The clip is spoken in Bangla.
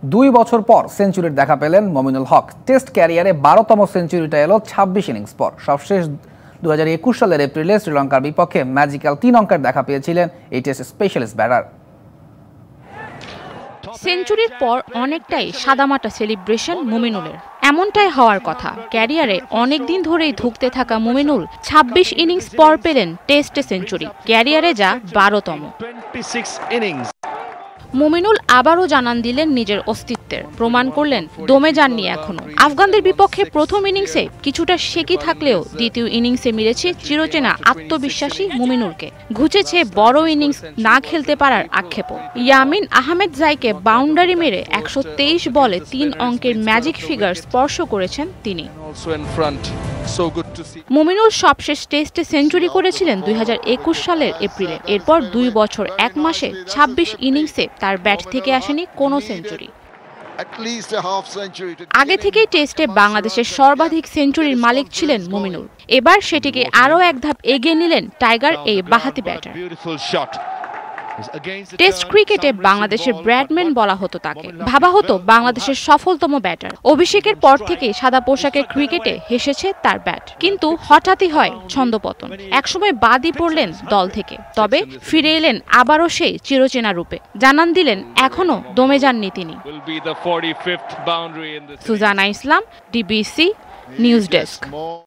2 বছর পর সেঞ্চুরির দেখা পেলেন মমিনুল হক। টেস্ট ক্যারিয়ারে 12তম সেঞ্চুরিটা এলো 26 ইনিংস পর। সবশেষ 2021 সালের এপ্রিলে শ্রীলঙ্কার বিপক্ষে ম্যাজিক্যাল 3 অঙ্কের দেখা পেয়েছিলেন এই টেস্ট স্পেশালিস্ট ব্যাটার। সেঞ্চুরির পর অনেকটাই সাদামাটা সেলিব্রেশন মুমিনুলের, এমনটাই হওয়ার কথা। ক্যারিয়ারে অনেক দিন ধরেই ধুঁকতে থাকা মুমিনুল 26 ইনিংস পর পেলেন টেস্টে সেঞ্চুরি, ক্যারিয়ারে যা 12তম। মুমিনুল আবারও জানান দিলেন নিজের অস্তিত্বের, প্রমাণ করলেন দমে যাননি এখনো। আফগানদের বিপক্ষে প্রথম ইনিংসে কিছুটা শেকি থাকলেও দ্বিতীয় ইনিংসে মিলেছে চিরচেনা আত্মবিশ্বাসী মুমিনুলকে। ঘুচেছে বড় ইনিংস না খেলতে পারার আক্ষেপও। ইয়ামিন আহমেদ জাইকে বাউন্ডারি মেরে 123 বলে 3 অঙ্কের ম্যাজিক ফিগার স্পর্শ করেছেন তিনি। মুমিনুল সবশেষ টেস্টে সেঞ্চুরি করেছিলেন 2021 সালের এপ্রিলে। এরপর 2 বছর 1 মাসে 26 ইনিংসে তার ব্যাট থেকে আসেনি কোনো সেঞ্চুরি। আগে থেকেই টেস্টে বাংলাদেশের সর্বাধিক সেঞ্চুরির মালিক ছিলেন মুমিনুল। এবার সেটিকে আরও এক ধাপ এগিয়ে নিলেন টাইগার এই বাঁহাতি ব্যাটার। টেস্ট ক্রিকেটে বাংলাদেশের ব্র্যাডম্যান বলা হতো তাকে, ভাবা হতো বাংলাদেশের সফলতম ব্যাটার। অভিষেকের পর থেকেই সাদা পোশাকের ক্রিকেটে হেসেছে তার ব্যাট, কিন্তু হঠাৎই হয় ছন্দপতন। একসময় বাদই পড়লেন দল থেকে, তবে ফিরে এলেন আবারও সেই চিরচেনা রূপে। জানান দিলেন এখনো দমে যাননি তিনি। Sujana Islam, DBC news desk.